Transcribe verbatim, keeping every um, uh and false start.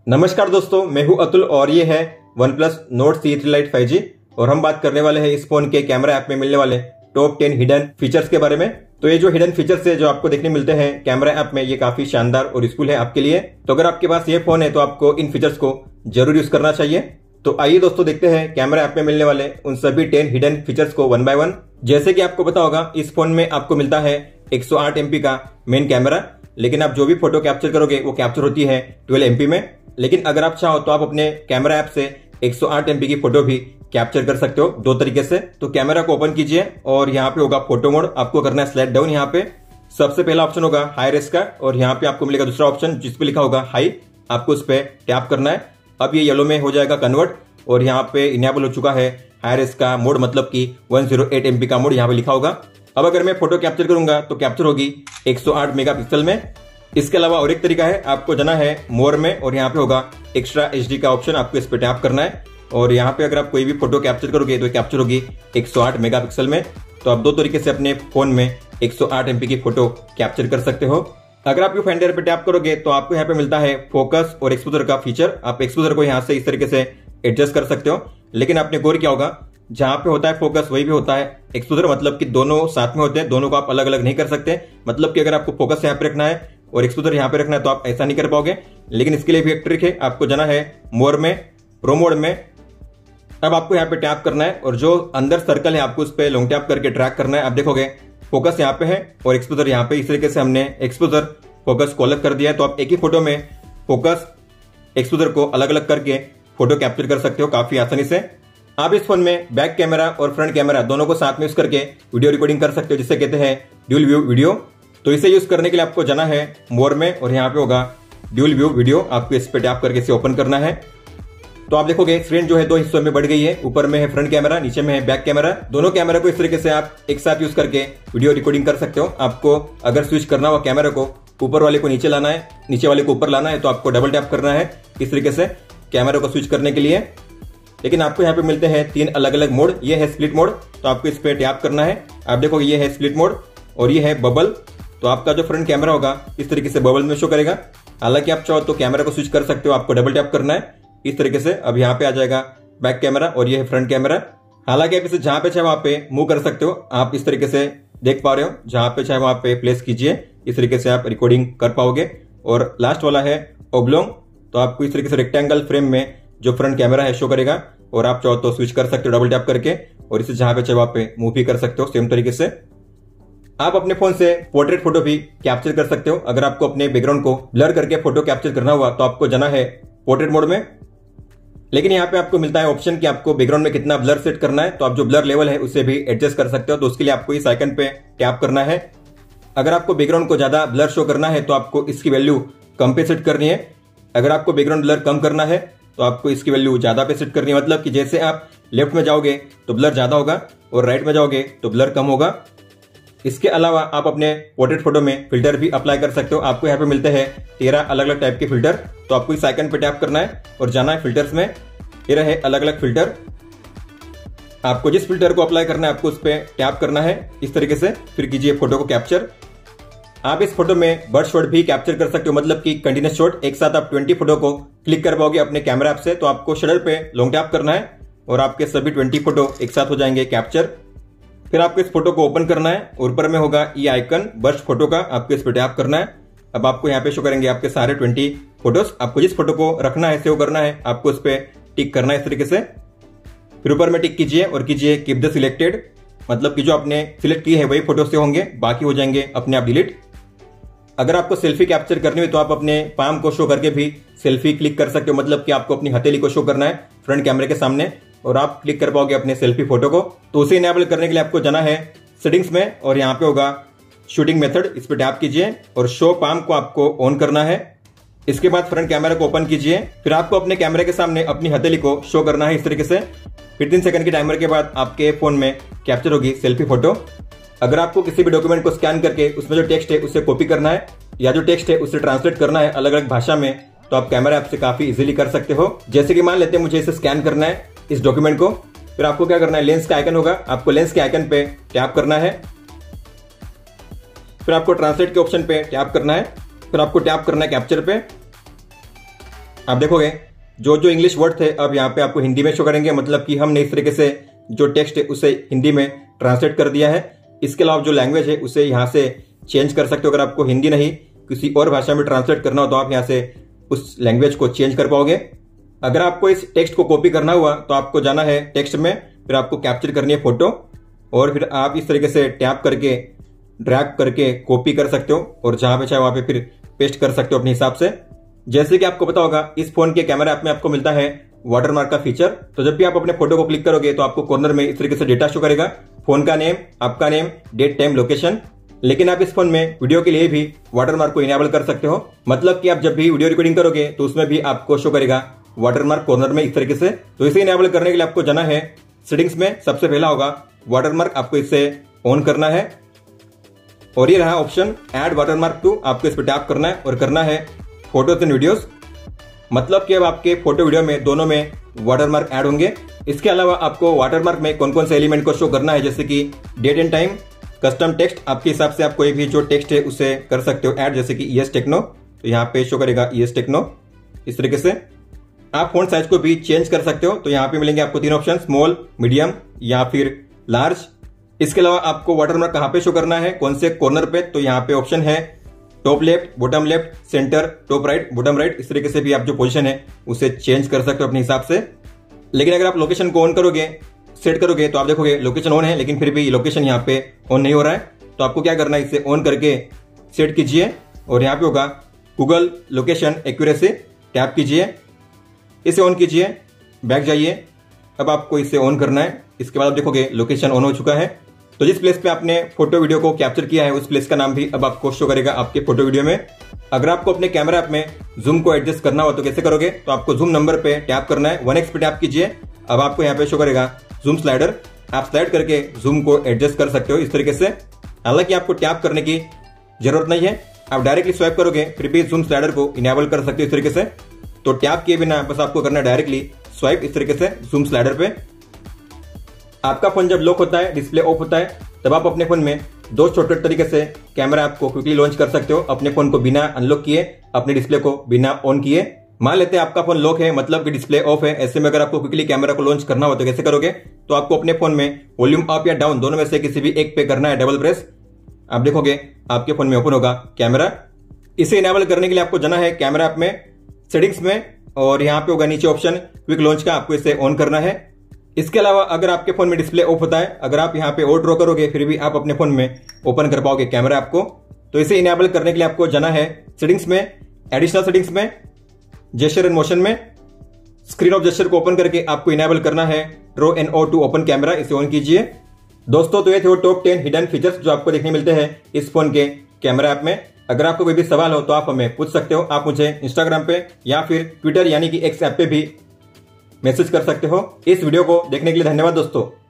नमस्कार दोस्तों, मैं हूं अतुल और ये है OnePlus Nord C three Lite five G और हम बात करने वाले हैं इस फोन के कैमरा ऐप में मिलने वाले टॉप टेन हिडन फीचर्स के बारे में। तो ये जो हिडन फीचर्स है जो आपको देखने मिलते हैं कैमरा ऐप में, ये काफी शानदार और यूजफुल है आपके लिए। तो अगर आपके पास ये फोन है तो आपको इन फीचर्स को जरूर यूज करना चाहिए। तो आइए दोस्तों देखते हैं कैमरा ऐप में मिलने वाले उन सभी टेन हिडन फीचर्स को वन बाय वन। जैसे कि आपको पता होगा इस फोन में आपको मिलता है एक सौ आठ एम पी का मेन कैमरा, लेकिन आप जो भी फोटो कैप्चर करोगे वो कैप्चर होती है ट्वेल्व एम पी में। लेकिन अगर आप चाहो तो आप अपने कैमरा ऐप से एक सौ आठ एम पी की फोटो भी कैप्चर कर सकते हो दो तरीके से। तो कैमरा को ओपन कीजिए और यहाँ पे होगा फोटो मोड, आपको करना है स्लाइड डाउन। यहाँ पे सबसे पहला ऑप्शन होगा हाई रेस का और यहाँ पे आपको मिलेगा दूसरा ऑप्शन जिसपे लिखा होगा हाई, आपको उस पर टैप करना है। अब ये येलो में हो जाएगा कन्वर्ट और यहाँ पे इनेबल हो चुका है हाई रेस का मोड, मतलब कि एक सौ आठ एम पी का मोड यहाँ पे लिखा होगा। अब अगर मैं फोटो कैप्चर करूंगा तो कैप्चर होगी एक सौ आठ मेगापिक्सल में। इसके अलावा और एक तरीका है, आपको जाना है मोर में और यहाँ पे होगा एक्स्ट्रा एचडी का ऑप्शन, आपको इस पे टैप करना है और यहाँ पे अगर आप कोई भी फोटो कैप्चर करोगे तो कैप्चर होगी एक सौ आठ मेगापिक्सल में। तो आप दो तरीके से अपने फोन में एक सौ आठ एम पी की फोटो कैप्चर कर सकते हो। अगर आप व्यू फाइंडर पे टैप करोगे तो आपको यहाँ पे मिलता है फोकस और एक्सपोजर का फीचर। आप एक्सपोजर को यहाँ से इस तरीके से एडजस्ट कर सकते हो, लेकिन आपने गौर किया होगा जहां पे होता है फोकस वही भी होता है एक्सपोजर, मतलब कि दोनों साथ में होते हैं, दोनों को आप अलग अलग नहीं कर सकते। मतलब कि अगर आपको फोकस यहाँ पे रखना है और एक्सपोजर यहाँ पे रखना है तो आप ऐसा नहीं कर पाओगे। लेकिन इसके लिए भी एक ट्रिक है, आपको जाना है मोर में, प्रो मोड में। अब आपको यहाँ पे टैप करना है और जो अंदर सर्कल है आपको उस पर लॉन्ग टैप करके ट्रैक करना है। आप देखोगे फोकस यहाँ पे है और एक्सपोजर यहाँ पे, इस तरीके से हमने एक्सपोजर फोकस को अलग कर दिया है। तो आप एक ही फोटो में फोकस एक्सपोजर को अलग अलग करके फोटो कैप्चर कर सकते हो काफी आसानी से। आप इस फोन में बैक कैमरा और फ्रंट कैमरा दोनों को साथ में यूज करके वीडियो रिकॉर्डिंग कर सकते हो, जिसे कहते हैं ड्यूल व्यू वीडियो। तो इसे यूज करने के लिए आपको जाना है मोर में और यहाँ पे होगा ड्यूल व्यू वीडियो, आपको इस पे टैप करके इसे ओपन करना है। तो आप देखोगे स्क्रीन जो है दो हिस्सों में बढ़ गई है, ऊपर में है फ्रंट कैमरा, नीचे में है बैक कैमरा। दोनों कैमरा को इस तरीके से आप एक साथ यूज करके वीडियो रिकॉर्डिंग कर सकते हो। आपको अगर स्विच करना हो कैमरा को, ऊपर वाले को नीचे लाना है, नीचे वाले को ऊपर लाना है, तो आपको डबल टैप करना है इस तरीके से कैमरा को स्विच करने के लिए। लेकिन आपको यहाँ पे मिलते हैं तीन अलग अलग मोड। ये है स्प्लिट मोड, तो आपको इस पे टैप करना है। आप देखोगे ये है स्प्लिट मोड और ये है बबल। तो आपका जो फ्रंट कैमरा होगा इस तरीके से बबल में शो करेगा। हालांकि आप चाहो तो कैमरा को स्विच कर सकते हो, आपको डबल टैप करना है इस तरीके से। अब यहाँ पे आ जाएगा बैक कैमरा और ये है फ्रंट कैमरा। हालांकि आप इसे जहां पे चाहे वहां पे मूव कर सकते हो। आप इस तरीके से देख पा रहे हो, जहां पे चाहे वहां पे प्लेस कीजिए, इस तरीके से आप रिकॉर्डिंग कर पाओगे। और लास्ट वाला है ओब्लोंग, तो आपको इस तरीके से रेक्टेंगल फ्रेम में जो फ्रंट कैमरा है शो करेगा और आप चाहो तो स्विच कर सकते हो डबल टैप करके और इसे जहां पे चाहे वहां पे मूव भी कर सकते हो सेम तरीके से। आप अपने फोन से पोर्ट्रेट फोटो भी कैप्चर कर सकते हो। अगर आपको अपने बैकग्राउंड को ब्लर करके फोटो कैप्चर करना हुआ तो आपको जाना है पोर्ट्रेट मोड में। लेकिन यहाँ पे आपको मिलता है ऑप्शन कि आपको बैकग्राउंड में कितना ब्लर सेट करना है, तो आप जो ब्लर लेवल है उसे भी एडजस्ट कर सकते हो। तो उसके लिए आपको इस आइकन पे टैप करना है। अगर आपको बैकग्राउंड को ज्यादा ब्लर शो करना है तो आपको इसकी वैल्यू कम पे सेट करनी है। अगर आपको बैकग्राउंड ब्लर कम करना है तो आपको इसकी वैल्यू ज्यादा पे सेट करनी है। मतलब कि जैसे आप लेफ्ट में जाओगे तो ब्लर ज्यादा होगा और राइट में जाओगे तो ब्लर कम होगा। इसके अलावा आप अपने पोर्ट्रेट फोटो में फिल्टर भी अप्लाई कर सकते हो। आपको यहाँ पे मिलते हैं तेरह अलग अलग टाइप के फिल्टर। तो आपको इस आइकन पे टैप करना है और जाना है फिल्टर्स में। ये रहे अलग अलग फिल्टर। आपको जिस फिल्टर को अप्लाई करना है आपको उस पर टैप करना है इस तरीके से, फिर कीजिए फोटो को कैप्चर। आप इस फोटो में बर्ड शॉट भी कैप्चर कर सकते हो, मतलब कि कंटिन्यूस शॉट। एक साथ आप बीस फोटो को क्लिक कर पाओगे अपने कैमरा ऐप से। तो आपको शटर पे लॉन्ग टैप करना है और आपके सभी बीस फोटो एक साथ हो जाएंगे कैप्चर। फिर आपको इस फोटो को ओपन करना है और ऊपर में होगा ये आइकन बर्स्ट फोटो का, आपको इस पर टैप करना है। अब आपको यहाँ पे शो करेंगे आपके सारे बीस फोटोज। आपको जिस फोटो को रखना है, सेव करना है, आपको इस पे टिक करना है इस तरीके से। फिर ऊपर में टिक कीजिए और कीजिए कीप द सिलेक्टेड, मतलब कि जो आपने सिलेक्ट की है वही फोटो से होंगे, बाकी हो जाएंगे अपने आप डिलीट। अगर आपको सेल्फी कैप्चर करनी हो तो आप अपने पाम को शो करके भी सेल्फी क्लिक कर सकते हो, मतलब कि आपको अपनी हथेली को शो करना है फ्रंट कैमरे के सामने और आप क्लिक कर पाओगे अपने सेल्फी फोटो को। तो उसे इनेबल करने के लिए आपको जाना है सेटिंग्स में और यहाँ पे होगा शूटिंग मेथड, इस पे टैप कीजिए और शो पाम को आपको ऑन करना है। इसके बाद फ्रंट कैमरा को ओपन कीजिए। फिर आपको अपने कैमरे के सामने अपनी हथेली को शो करना है इस तरीके से। फिर तीन सेकंड के टाइमर के बाद आपके फोन में कैप्चर होगी सेल्फी फोटो। अगर आपको किसी भी डॉक्यूमेंट को स्कैन करके उसमें जो टेक्स्ट है उसे कॉपी करना है या जो टेक्स्ट है उसे ट्रांसलेट करना है अलग अलग भाषा में, तो आप कैमरा ऐप से काफी इजीली कर सकते हो। जैसे कि मान लेते हैं मुझे इसे स्कैन करना है इस डॉक्यूमेंट को, फिर आपको क्या करना है, लेंस का आइकन होगा, आपको लेंस के आइकन पे टैप करना है। फिर आपको ट्रांसलेट के ऑप्शन पे टैप करना है। फिर आपको टैप करना है कैप्चर पे। आप देखोगे जो जो इंग्लिश वर्ड थे अब यहाँ पे आपको हिंदी में शो करेंगे, मतलब कि हमने इस तरीके से जो टेक्स्ट है उसे हिंदी में ट्रांसलेट कर दिया है। इसके अलावा जो लैंग्वेज है उसे यहाँ से चेंज कर सकते हो। अगर आपको हिंदी नहीं किसी और भाषा में ट्रांसलेट करना हो तो आप यहाँ से उस लैंग्वेज को चेंज कर पाओगे। अगर आपको इस टेक्स्ट को कॉपी करना हुआ तो आपको जाना है टेक्स्ट में, फिर आपको कैप्चर करनी है फोटो और फिर आप इस तरीके से टैप करके ड्रैग करके कॉपी कर सकते हो और जहां पे चाहे वहां पे फिर पेस्ट कर सकते हो अपने हिसाब से। जैसे कि आपको पता होगा इस फोन के कैमरा ऐप में आपको मिलता है वाटरमार्क का फीचर। तो जब भी आप अपने फोटो को क्लिक करोगे तो आपको कॉर्नर में इस तरीके से डेटा शो करेगा, फोन का नेम, आपका नेम, डेट, टाइम, लोकेशन। लेकिन आप इस फोन में वीडियो के लिए भी वाटरमार्क को इनेबल कर सकते हो, मतलब कि आप जब भी वीडियो रिकॉर्डिंग करोगे तो उसमें भी आपको शो करेगा वाटरमार्क कॉर्नर में इस तरीके से। तो इसे इनेबल करने के लिए आपको जाना है सेटिंग्स में, सबसे पहला होगा वाटरमार्क, आपको इसे ऑन करना है और ये रहा ऑप्शन ऐड वाटरमार्क टू, आपको इस पर टैप करना है और करना है फोटोज एंड वीडियोस, मतलब कि अब आपके फोटो वीडियो में दोनों में वाटरमार्क ऐड होंगे। इसके अलावा आपको वाटरमार्क में कौन कौन से एलिमेंट को शो करना है, जैसे कि date and time, custom text, आपके हिसाब से आप कोई भी जो टेक्स्ट है उसे कर सकते हो ऐड, जैसे कि ईएस टेक्नो, तो यहाँ पे शो करेगा ईएस टेक्नो इस तरीके से। आप फॉन्ट साइज को भी चेंज कर सकते हो, तो यहाँ पे मिलेंगे आपको तीन ऑप्शन, स्मॉल, मीडियम या फिर लार्ज। इसके अलावा आपको वाटरमार्क कहाँ पे शो करना है, कौन से कॉर्नर पे, तो यहाँ पे ऑप्शन है top left, bottom left, centre, top right, bottom right. इस तरीके से भी आप जो पोजीशन है उसे चेंज कर सकते हो अपने हिसाब से। लेकिन अगर आप लोकेशन को ऑन करोगे, सेट करोगे, तो आप देखोगे लोकेशन ऑन है लेकिन फिर भी लोकेशन यहाँ पे ऑन नहीं हो रहा है। तो आपको क्या करना है, इसे ऑन करके सेट कीजिए और यहाँ पे होगा गूगल लोकेशन एक्यूरेसी, टैप कीजिए, इसे ऑन कीजिए, बैक जाइए। अब आपको इसे ऑन करना है। इसके बाद आप देखोगे लोकेशन ऑन हो चुका है। तो जिस प्लेस पे आपने फोटो वीडियो को कैप्चर किया है उस प्लेस का नाम भी अब आपको शो करेगा आपके फोटो वीडियो में। अगर आपको अपने कैमरा ऐप में जूम को एडजस्ट करना हो तो कैसे करोगे, तो आपको जूम नंबर पे टैप करना है, वन एक्स पे टैप कीजिए। अब आपको यहाँ पे शो करेगा जूम स्लाइडर, आप स्लाइड करके जूम को एडजस्ट कर सकते हो इस तरीके से। हालांकि आपको टैप करने की जरूरत नहीं है, आप डायरेक्टली स्वाइप करोगे फिर भी जूम स्लाइडर को इनेबल कर सकते हो इस तरीके से। तो टैप किए बिना बस आपको करना है डायरेक्टली स्वाइप इस तरीके से जूम स्लाइडर पे। आपका फोन जब लॉक होता है, डिस्प्ले ऑफ होता है, तब आप अपने फोन में दो शॉर्टकट तरीके से कैमरा ऐप को क्विकली लॉन्च कर सकते हो, अपने फोन को बिना अनलॉक किए, अपने डिस्प्ले को बिना ऑन किए। मान लेते हैं आपका फोन लॉक है, मतलब कि डिस्प्ले ऑफ है, ऐसे में अगर आपको क्विकली कैमरा को लॉन्च करना हो तो कैसे करोगे, तो आपको अपने फोन में वॉल्यूम अप या डाउन दोनों में से किसी भी एक पे करना है डबल प्रेस। आप देखोगे आपके फोन में ओपन होगा कैमरा। इसे इनेबल करने के लिए आपको जाना है कैमरा ऐप में, सेटिंग्स में, और यहाँ पे होगा नीचे ऑप्शन क्विक लॉन्च का, आपको इसे ऑन करना है। इसके अलावा अगर आपके फोन में डिस्प्ले ऑफ होता है, अगर आप यहाँ पे और ड्रॉ करोगे फिर भी आप अपने फोन में ओपन कर पाओगे कैमरा ऐप को। तो इसे इनेबल करने के लिए आपको जाना है सेटिंग्स में, एडिशनल सेटिंग्स में, जेस्चर एंड मोशन में, स्क्रीन ऑफ जेस्चर को ओपन करके आपको इनेबल करना है draw an O to open camera, इसे ऑन कीजिए। दोस्तों तो ये थे वो टॉप टेन हिडन फीचर्स जो आपको देखने मिलते हैं इस फोन के कैमरा ऐप में। अगर आपको कोई भी सवाल हो तो आप हमें पूछ सकते हो, आप मुझे इंस्टाग्राम पे या फिर ट्विटर यानी कि एक्स ऐप पे भी मैसेज कर सकते हो। इस वीडियो को देखने के लिए धन्यवाद दोस्तों।